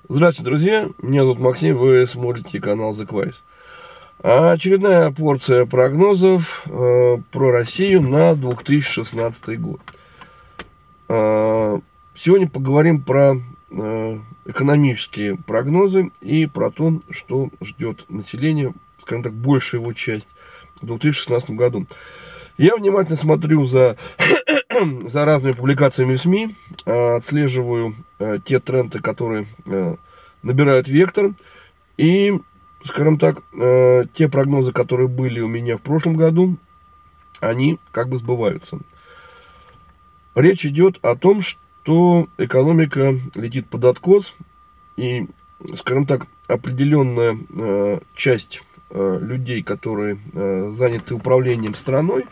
Здравствуйте, друзья! Меня зовут Максим, вы смотрите канал The Quiz. Очередная порция прогнозов про Россию на 2016 год. Сегодня поговорим про экономические прогнозы и про то, что ждет население, скажем так, большая его часть в 2016 году. Я внимательно смотрю за разными публикациями в СМИ, отслеживаю те тренды, которые набирают вектор. И, скажем так, те прогнозы, которые были у меня в прошлом году, они как бы сбываются. Речь идет о том, что экономика летит под откос. И, скажем так, определенная часть людей, которые заняты управлением страной,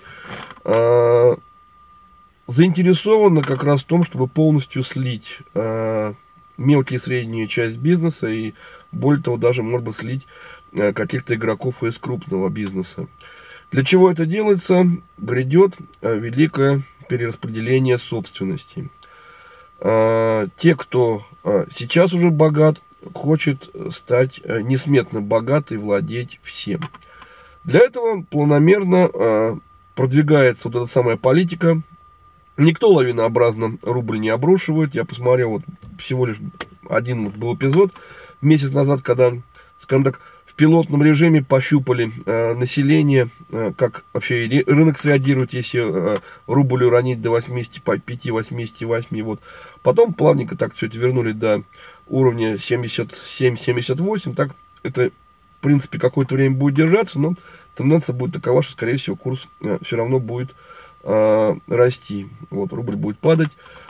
заинтересованы как раз в том, чтобы полностью слить мелкие и средние часть бизнеса и, более того, даже, может быть, слить каких-то игроков из крупного бизнеса. Для чего это делается? Грядет великое перераспределение собственности. Те, кто сейчас уже богат, хочет стать несметно богат и владеть всем. Для этого планомерно продвигается вот эта самая политика. Никто лавинообразно рубль не обрушивает. Я посмотрел, вот всего лишь один был эпизод месяц назад, когда, скажем так, в пилотном режиме пощупали население, как вообще рынок среагирует, если рубль уронить до 85-88. Вот. Потом плавненько так все это вернули до уровня 77-78. Так это, в принципе, какое-то время будет держаться, но тенденция будет такова, что, скорее всего, курс все равно будет расти. Вот, рубль будет падать.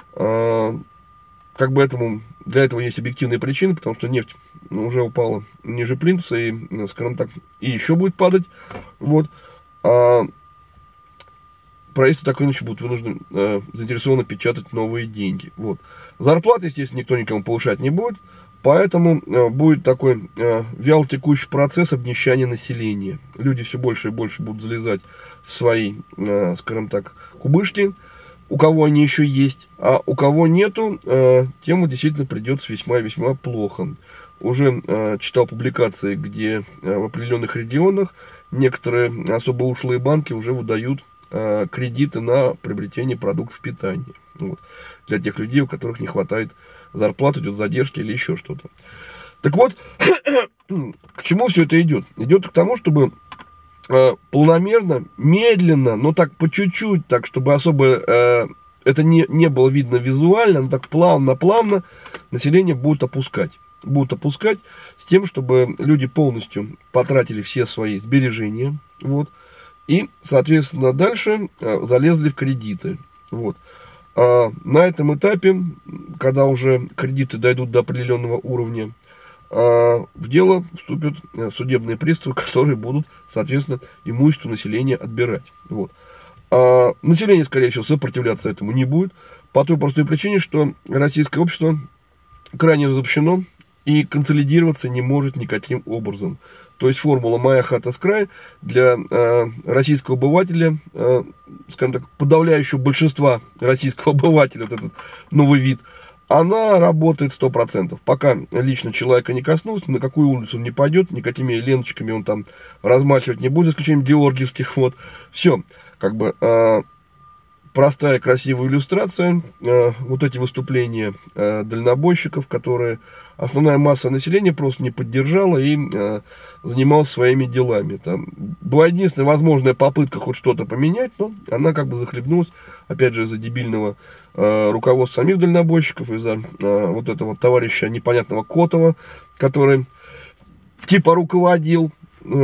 Как бы для этого есть объективные причины, потому что нефть уже упала ниже плинтуса и, скажем так, и еще будет падать. Вот. Правительство так или иначе будет заинтересовано печатать новые деньги. Вот. Зарплаты, естественно, никто никому повышать не будет. Поэтому будет такой вяло текущий процесс обнищания населения. Люди все больше и больше будут залезать в свои, скажем так, кубышки, у кого они еще есть. А у кого нету, тему действительно придется весьма и весьма плохо. Уже читал публикации, где в определенных регионах некоторые особо ушлые банки уже выдают кредиты на приобретение продуктов питания. Вот. Для тех людей, у которых не хватает зарплаты, идет задержки или еще что-то. Так вот, к чему все это идет? Идет к тому, чтобы планомерно, медленно, но так по чуть-чуть, так чтобы особо это не было видно визуально, но так плавно население будет опускать. Будут опускать с тем, чтобы люди полностью потратили все свои сбережения. Вот. И, соответственно, дальше залезли в кредиты. Вот. На этом этапе, когда уже кредиты дойдут до определенного уровня, в дело вступят судебные приставы, которые будут, соответственно, имущество населения отбирать. Вот. Население, скорее всего, сопротивляться этому не будет, по той простой причине, что российское общество крайне разобщено и консолидироваться не может никаким образом. То есть формула «моя хата с краю» для российского обывателя, скажем так, подавляющего большинства российского обывателя, вот этот новый вид, она работает 100%. Пока лично человека не коснулся, на какую улицу он не пойдет, никакими ленточками он там размахивать не будет, за исключением георгиевских. Вот. Все. Как бы простая, красивая иллюстрация. Вот эти выступления дальнобойщиков, которые основная масса населения просто не поддержала и занималась своими делами. Там была единственная возможная попытка хоть что-то поменять, но она как бы захлебнулась, опять же, из-за дебильного руководства самих дальнобойщиков, из-за вот этого товарища непонятного Котова, который типа руководил,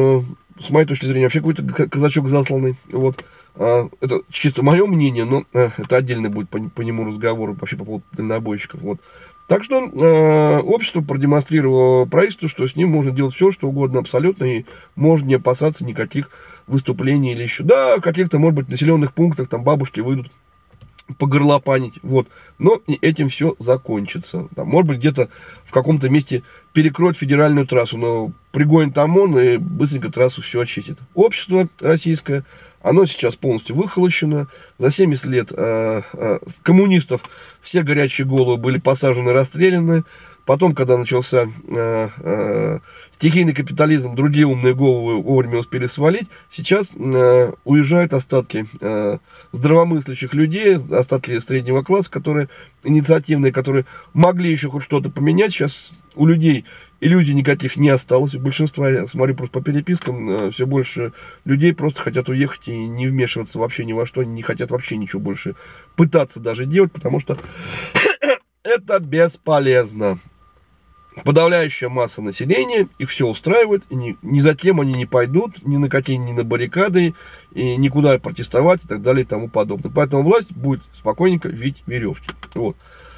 с моей точки зрения, вообще какой-то казачок засланный. Вот. Это чисто мое мнение, но это отдельно будет по нему разговор вообще по поводу дальнобойщиков. Вот. Так что общество продемонстрировало правительству, что с ним можно делать все, что угодно абсолютно, и можно не опасаться никаких выступлений или еще. Да, в каких-то, может быть, населенных пунктах там бабушки выйдут погорлопанить, вот. Но и этим все закончится. Там, может быть, где-то в каком-то месте перекроют федеральную трассу, но пригонит ОМОН и быстренько трассу все очистит. Общество российское, оно сейчас полностью выхолощено. За 70 лет коммунистов все горячие головы были посажены, расстреляны. Потом, когда начался стихийный капитализм, другие умные головы вовремя успели свалить. Сейчас уезжают остатки здравомыслящих людей, остатки среднего класса, которые инициативные, которые могли еще хоть что-то поменять. Сейчас у людей иллюзий никаких не осталось. У большинства, я смотрю просто по перепискам, все больше людей просто хотят уехать и не вмешиваться вообще ни во что, не хотят вообще ничего больше пытаться даже делать, потому что это бесполезно. Подавляющая масса населения, их все устраивает, и ни за кем они не пойдут, ни на какие, ни на баррикады, и никуда протестовать и так далее и тому подобное. Поэтому власть будет спокойненько вить веревки. Вот.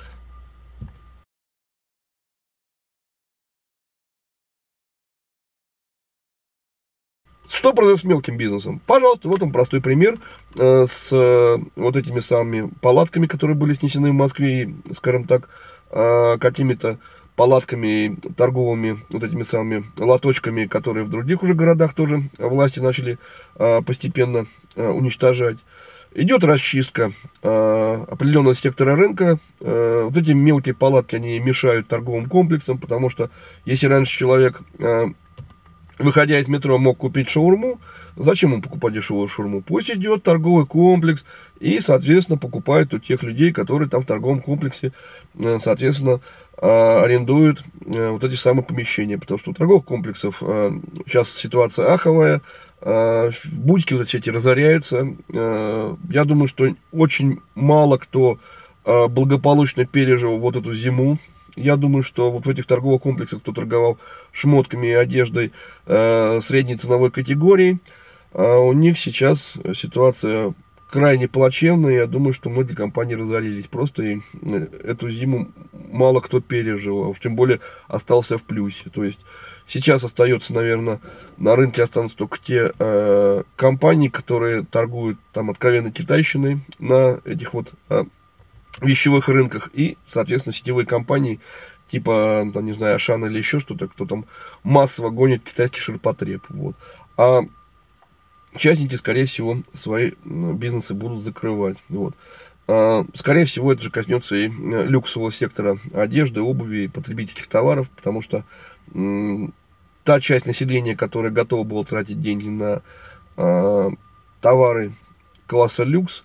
Что произойдет с мелким бизнесом? Пожалуйста, вот он простой пример с вот этими самыми палатками, которые были снесены в Москве, и, скажем так, какими-то палатками торговыми, вот этими самыми лоточками, которые в других уже городах тоже власти начали постепенно уничтожать. Идет расчистка определенного сектора рынка. Вот эти мелкие палатки, они мешают торговым комплексам, потому что если раньше человек, выходя из метро, мог купить шаурму, зачем ему покупать дешевую шаурму? Пусть идет торговый комплекс и, соответственно, покупает у тех людей, которые там в торговом комплексе, соответственно, арендуют вот эти самые помещения. Потому что у торговых комплексов сейчас ситуация аховая, бутики вот эти разоряются. Я думаю, что очень мало кто благополучно пережил вот эту зиму. Я думаю, что вот в этих торговых комплексах, кто торговал шмотками и одеждой средней ценовой категории, у них сейчас ситуация крайне плачевная. Я думаю, что многие компании разорились просто, и эту зиму мало кто пережил, а уж тем более остался в плюсе. То есть сейчас остается, наверное, на рынке останутся только те компании, которые торгуют там откровенно китайщиной на этих вот вещевых рынках, и, соответственно, сетевые компании типа, там, не знаю, Ашан или еще что-то, кто там массово гонит китайский ширпотреб. Вот. А частники, скорее всего, свои бизнесы будут закрывать. Вот. Скорее всего, это же коснется и люксового сектора одежды, обуви и потребительских товаров, потому что та часть населения, которая готова была тратить деньги на товары класса люкс,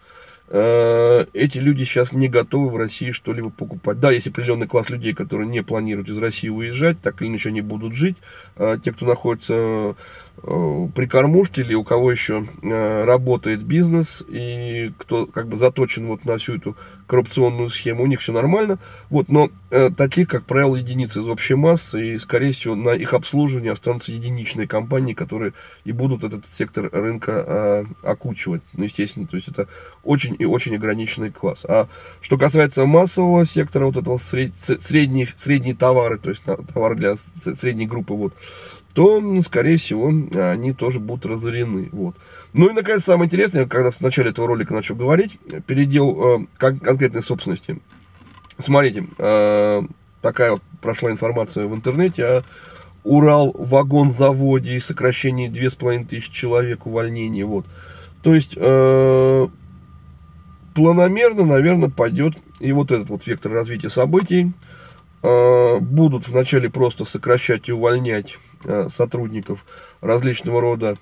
эти люди сейчас не готовы в России что-либо покупать. Да, есть определенный класс людей, которые не планируют из России уезжать, так или иначе они будут жить. Те, кто находится при кормушке или у кого еще работает бизнес и кто как бы заточен вот на всю эту коррупционную схему, у них все нормально. Вот, но таких, как правило, единицы из общей массы, и, скорее всего, на их обслуживание останутся единичные компании, которые и будут этот сектор рынка окучивать. Ну, естественно, то есть это очень и очень ограниченный класс. А что касается массового сектора, вот этого средние товары, то есть товары для средней группы, вот, то, скорее всего, они тоже будут разорены. Вот. Ну и, наконец, самое интересное, когда в начале этого ролика начал говорить, передел конкретной собственности. Смотрите, такая вот прошла информация в интернете о Уралвагонзаводе, сокращении 2500 человек, увольнении. Вот. То есть, планомерно, наверное, пойдет и вот этот вот вектор развития событий. Будут вначале просто сокращать и увольнять сотрудников различного рода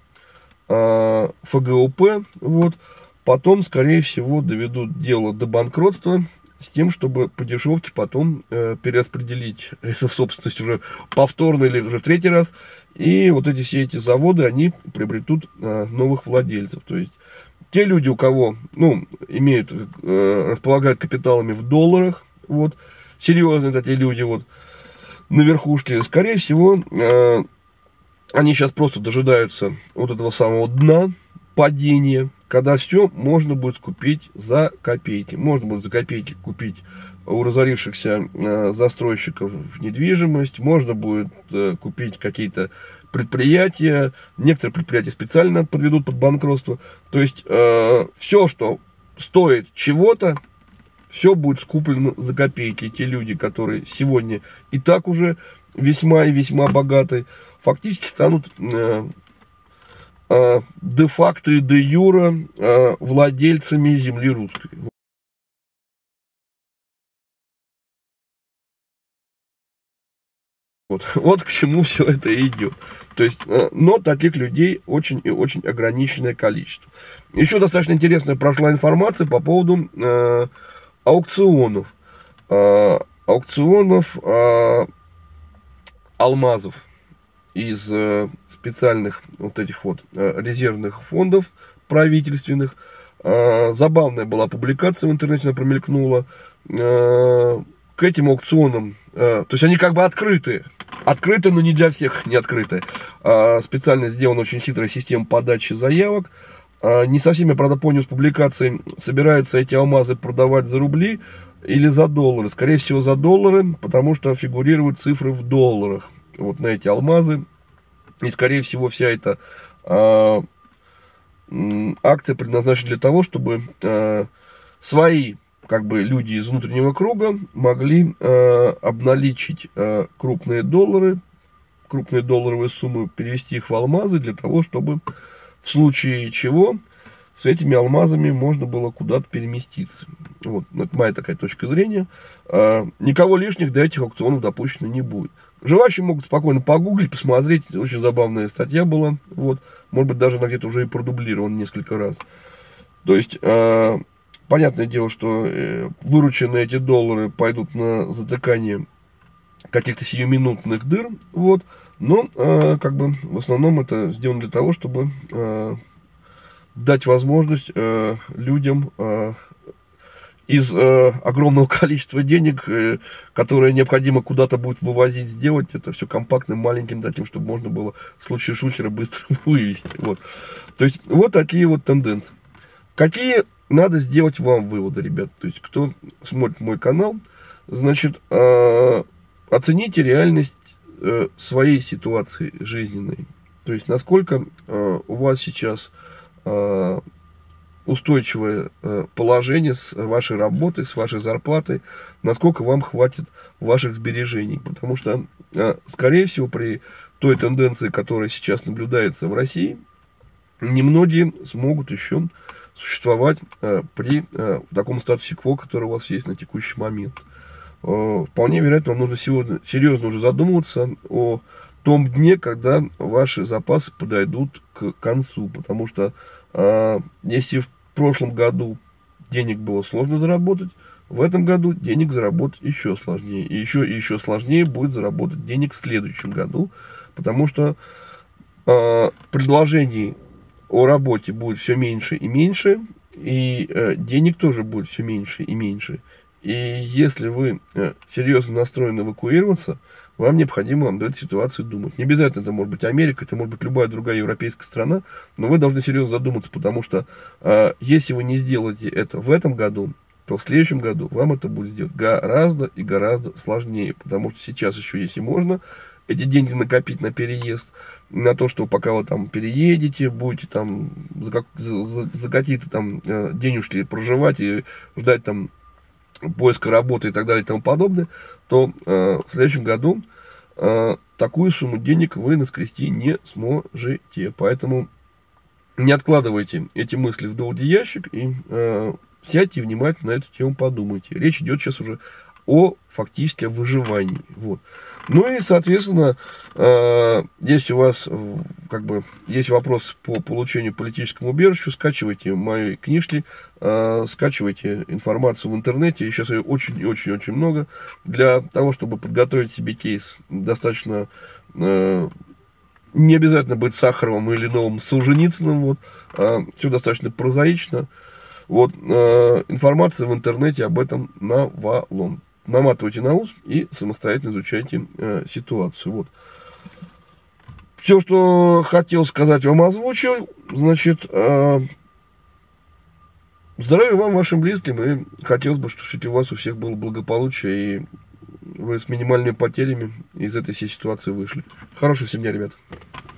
ФГОП, вот. Потом, скорее всего, доведут дело до банкротства с тем, чтобы по дешевке потом перераспределить эту собственность уже повторно или уже в третий раз. И вот эти все эти заводы, они приобретут новых владельцев. То есть те люди, у кого, ну, имеют, располагают капиталами в долларах, вот, серьезные такие люди, вот, на верхушке, скорее всего, они сейчас просто дожидаются вот этого самого дна, падения, когда все можно будет купить за копейки. Можно будет за копейки купить у разорившихся застройщиков недвижимость, можно будет купить какие-то предприятия, некоторые предприятия специально подведут под банкротство. То есть все, что стоит чего-то, все будет скуплено за копейки. Те люди, которые сегодня и так уже весьма и весьма богаты, фактически станут де-факто и де-юре владельцами земли русской. Вот к чему все это идет. То есть, но таких людей очень и очень ограниченное количество. Еще достаточно интересная прошла информация по поводу аукционов. Аукционов алмазов из специальных вот этих вот резервных фондов правительственных. Забавная была публикация в интернете, она промелькнула. К этим аукционам, то есть они как бы открыты, но не для всех не открыты. Специально сделана очень хитрая система подачи заявок. Не совсем я, правда, понял с публикацией, собираются эти алмазы продавать за рубли или за доллары. Скорее всего, за доллары, потому что фигурируют цифры в долларах вот на эти алмазы. И, скорее всего, вся эта акция предназначена для того, чтобы свои как бы люди из внутреннего круга могли обналичить крупные долларовые суммы, перевести их в алмазы для того, чтобы в случае чего с этими алмазами можно было куда-то переместиться. Вот, это моя такая точка зрения. Никого лишних до этих аукционов допущено не будет. Желающие могут спокойно погуглить, посмотреть. Очень забавная статья была. Вот. Может быть, даже она где-то уже и продублирована несколько раз. То есть, понятное дело, что вырученные эти доллары пойдут на затыкание каких-то сиюминутных дыр. Вот. Но, как бы, в основном это сделано для того, чтобы дать возможность людям из огромного количества денег, которые необходимо куда-то будет вывозить, сделать это все компактным, маленьким, таким, чтобы можно было в случае шухера быстро вывести. Вот. То есть, вот такие вот тенденции. Какие надо сделать вам выводы, ребят? То есть, кто смотрит мой канал, значит, оцените реальность своей ситуации жизненной. То есть, насколько у вас сейчас устойчивое положение с вашей работой, с вашей зарплатой, насколько вам хватит ваших сбережений. Потому что, скорее всего, при той тенденции, которая сейчас наблюдается в России, немногие смогут еще существовать при таком статусе кво, который у вас есть на текущий момент. Вполне вероятно, вам нужно сегодня серьезно уже задумываться о том дне, когда ваши запасы подойдут к концу. Потому что если в прошлом году денег было сложно заработать, в этом году денег заработать еще сложнее. И еще сложнее будет заработать денег в следующем году. Потому что предложений о работе будет все меньше и меньше. И денег тоже будет все меньше и меньше. И если вы серьезно настроены эвакуироваться, вам необходимо об этой ситуации думать. Не обязательно это может быть Америка, это может быть любая другая европейская страна, но вы должны серьезно задуматься, потому что если вы не сделаете это в этом году, то в следующем году вам это будет сделать гораздо и гораздо сложнее, потому что сейчас еще, если можно, эти деньги накопить на переезд, на то, что пока вы там переедете, будете там за какие-то там денежки проживать и ждать там поиска работы и так далее и тому подобное, то в следующем году такую сумму денег вы наскрести не сможете. Поэтому не откладывайте эти мысли в долгий ящик и сядьте и внимательно на эту тему подумайте. Речь идет сейчас уже о фактически выживании. Вот. Ну и, соответственно, если у вас как бы есть вопрос по получению политического убежища, скачивайте мои книжки, скачивайте информацию в интернете. Сейчас ее очень и очень много. Для того, чтобы подготовить себе кейс, достаточно не обязательно быть Сахаровым или новым Солженицыным. Вот. Все достаточно прозаично. Вот, информация в интернете об этом навалом. Наматывайте на ус и самостоятельно изучайте ситуацию. Вот. Все, что хотел сказать, вам озвучил. Значит, здравия вам, вашим близким. И хотелось бы, чтобы у вас у всех было благополучие. И вы с минимальными потерями из этой всей ситуации вышли. Хорошего всем дня, ребят.